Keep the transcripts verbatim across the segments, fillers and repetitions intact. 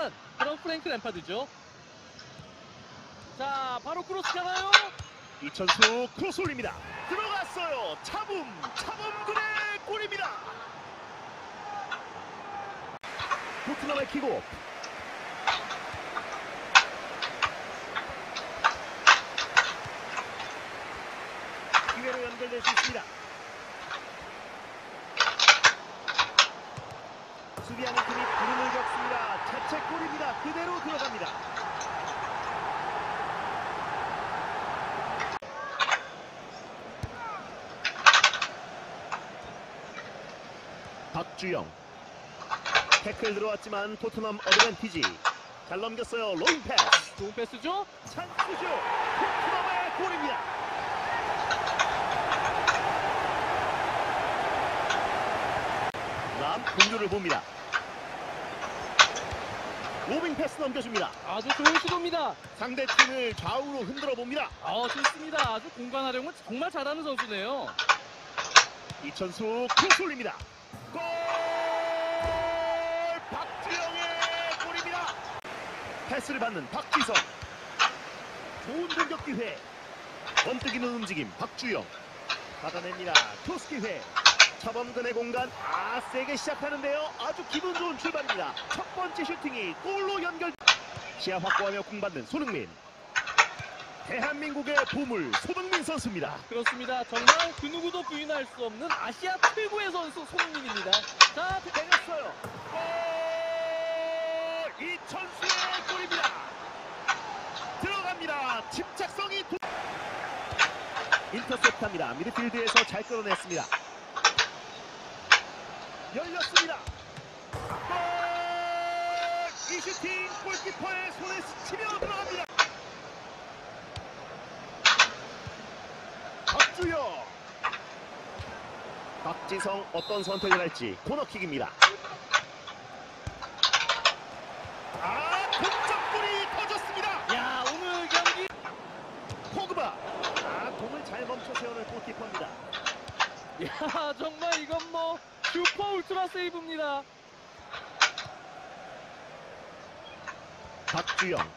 듯한 그런 프랭크 램파드죠. 자, 바로 크로스 가나요? 이천수 크로스 올립니다. 들어갔어요. 차붐, 차범근의 골입니다. 토트넘의 킥오프. 기회로 연결될 수 있습니다. 수비하는 팀이 불운을 겪습니다. 자책골입니다. 그대로 들어갑니다. 박주영 태클 들어왔지만 토트넘 어드밴티지. 잘 넘겼어요. 로잉 패스. 좋은 패스죠? 찬스죠. 토트넘의 골입니다. 람 공조를 봅니다. 로빙 패스 넘겨줍니다. 아주 좋은 시도입니다. 상대팀을 좌우로 흔들어 봅니다. 아, 좋습니다. 아주 공간 활용을 정말 잘하는 선수네요. 이천수 크로스 올립니다. 골! 박주영의 골입니다. 패스를 받는 박지성. 좋은 공격 기회. 번뜩이는 움직임 박주영. 받아냅니다. 크로스 기회. 차범근의 공간. 아, 세게 시작하는데요. 아주 기분 좋은 출발입니다. 첫 번째 슈팅이 골로 연결. 시야 확보하며 공받는 손흥민. 대한민국의 보물 손흥민 선수입니다. 그렇습니다. 정말 그 누구도 부인할 수 없는 아시아 최고의 선수 손흥민입니다. 자, 때렸어요. 골! 이천수의 골입니다. 들어갑니다. 침착성이 도... 인터셉트합니다. 미드필드에서 잘 끌어냈습니다. 열렸습니다. 골! 이 슈팅 골키퍼의 손에 스치며 들어갑니다. 박주영. 박지성 어떤 선택을 할지. 코너킥입니다. 아, 동점골이 터졌습니다. 야, 오늘 경기 포그바. 아, 공을 잘 멈춰 세우는 골키퍼입니다. 야, 정말 이건 뭐 슈퍼 울트라 세이브입니다. 박주영.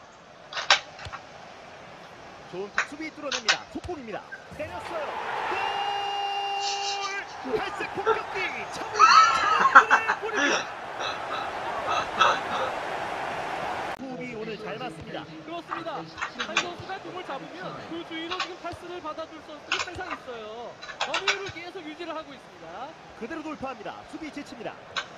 좋은 수비 뚫어냅니다. 속공입니다. 때렸어요. 골! 갈색 공격기. 차범, 차범근의 골입니다. 호흡이 오늘 잘 맞습니다. 그렇습니다. 한 선수가 공을 잡으면 그 주위로 지금 패스를 받아줄 선수들이 항상 있어요. 점유율을 계속 유지를 하고 있습니다. 그대로 돌파합니다. 수비 지칩니다.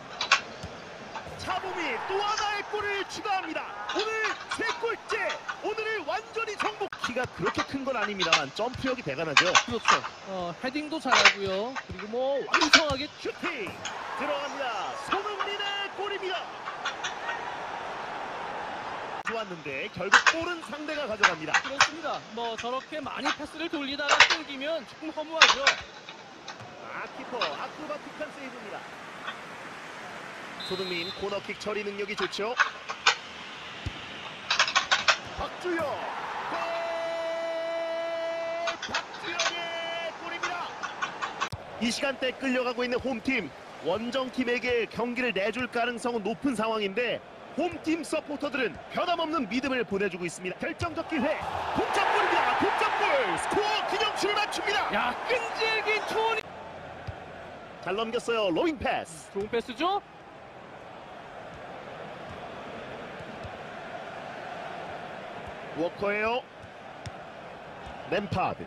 차범이 또 하나의 골을 추가합니다. 오늘 세 골째. 오늘을 완전히 정복. 키가 그렇게 큰 건 아닙니다만 점프력이 대단하죠. 그렇죠. 어, 헤딩도 잘하고요. 그리고 뭐 완성하게 슈팅 들어갑니다. 손흥민의 골입니다. 좋았는데 결국 골은 상대가 가져갑니다. 그렇습니다. 뭐 저렇게 많이 패스를 돌리다가 끊기면 조금 허무하죠. 아, 키퍼 아크로바틱한 세이브입니다. 손흥민 코너킥 처리 능력이 좋죠. 박주영 골! 박주영의 골입니다. 이 시간대 끌려가고 있는 홈팀. 원정팀에게 경기를 내줄 가능성은 높은 상황인데 홈팀 서포터들은 변함없는 믿음을 보내주고 있습니다. 결정적 기회. 동점골입니다. 동점골. 스코어 균형추를 맞춥니다. 야, 끈질긴 초원이 잘 넘겼어요. 로잉 패스. 좋은 패스죠? 워커예요. 램파드.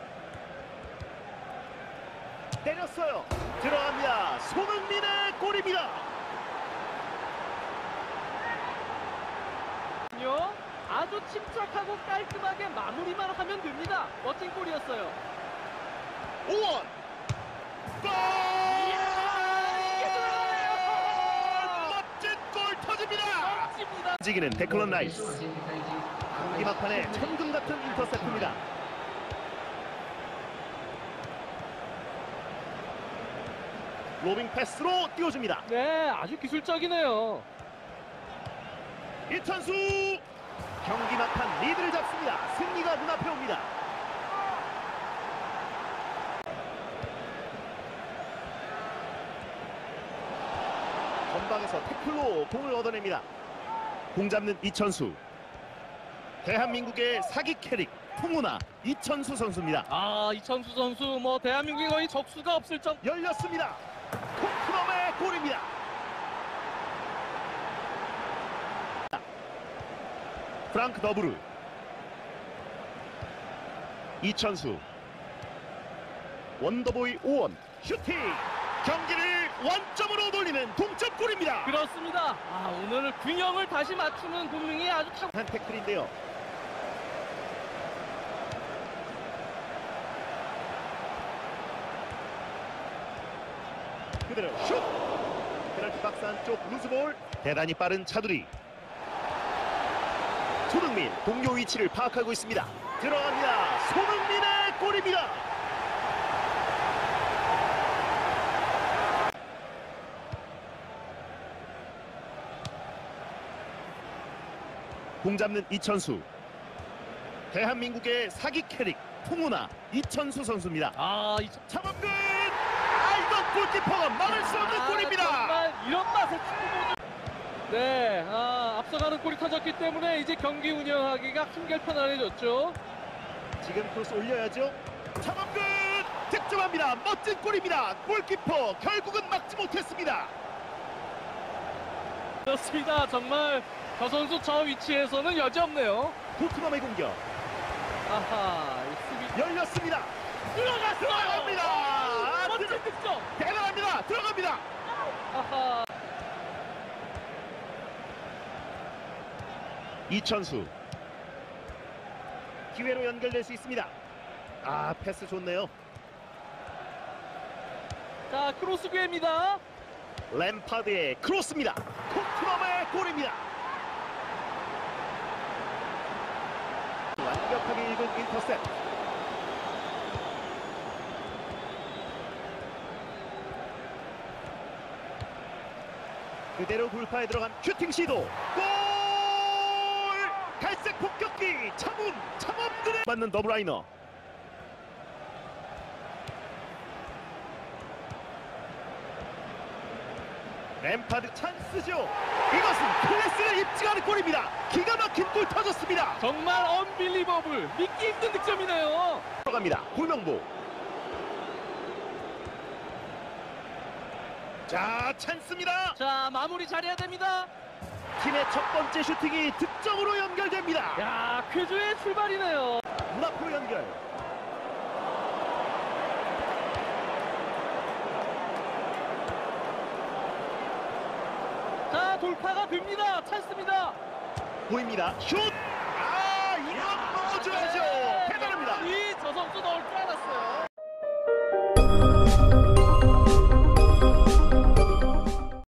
때렸어요. 들어갑니다. 손흥민의 골입니다. 아주 침착하고 깔끔하게 마무리만 하면 됩니다. 멋진 골이었어요. 오원. 골! 멋진 골 터집니다. 멋집니다. 움직이는 데클런 라이스. 경기 막판에 천금 같은 인터셉트입니다. 로빙 패스로 띄워줍니다. 네, 아주 기술적이네요. 이천수 경기 막판 리드를 잡습니다. 승리가 눈앞에 옵니다. 전방에서 태클로 공을 얻어냅니다. 공 잡는 이천수. 대한민국의 사기 캐릭 풍우나 이천수 선수입니다. 아, 이천수 선수 뭐 대한민국에 거의 적수가 없을 정. 열렸습니다. 토트넘의 골입니다. 프랑크 더브르. 이천수. 원더보이 오원 슈팅. 경기를 원점으로 돌리는 동점골입니다. 그렇습니다. 아, 오늘 균형을 다시 맞추는 본능이 아주 탁. 한 태클인데요. 그대로 슛! 페널티 박스 안쪽 루즈볼. 대단히 빠른 차두리. 손흥민 동료 위치를 파악하고 있습니다. 들어갑니다. 손흥민의 골입니다. 공 잡는 이천수. 대한민국의 사기 캐릭 풍우나 이천수 선수입니다. 아, 이 차범근! 아, 이건 골키퍼가 막을 수 없는 아, 골입니다. 정말 이런 맛에 축구보는. 네, 아, 앞서가는 골이 터졌기 때문에 이제 경기 운영하기가 한결 편안해졌죠. 지금 크로스 올려야죠. 차범근 득점합니다. 멋진 골입니다. 골키퍼 결국은 막지 못했습니다. 그렇습니다. 정말 저 선수 저 위치에서는 여지 없네요. 토트넘의 공격 아하, 이 수비 열렸습니다. 들어갔어요. 들어갑니다. 아, 아, 멋진 들- 득점. 대단합니다. 들어갑니다. 아하. 이천수 기회로 연결될 수 있습니다. 아, 패스 좋네요. 자, 크로스 기회입니다. 램파드의 크로스입니다. 토트넘의 골입니다. 완벽하게 읽은 인터셉. 그대로 돌파에 들어간 슈팅 시도. 골! 갈색 폭격기 차문 차범근에 맞는 더블라이너. 램파드 찬스죠. 이것은 클래스를 입증하는 골입니다. 기가 막힌 골 터졌습니다. 정말 언빌리버블. 믿기 힘든 득점이네요. 들어갑니다. 고명보. 자, 찬스입니다. 자, 마무리 잘해야 됩니다. 팀의 첫 번째 슈팅이 득점으로 연결됩니다. 야, 쾌주의 출발이네요. 문 앞으로 연결. 자, 돌파가 됩니다. 찬스입니다. 보입니다. 슛! 아, 이건 넣어줘야죠. 대단합니다. 이 저 선수 넣을 줄 알았어요.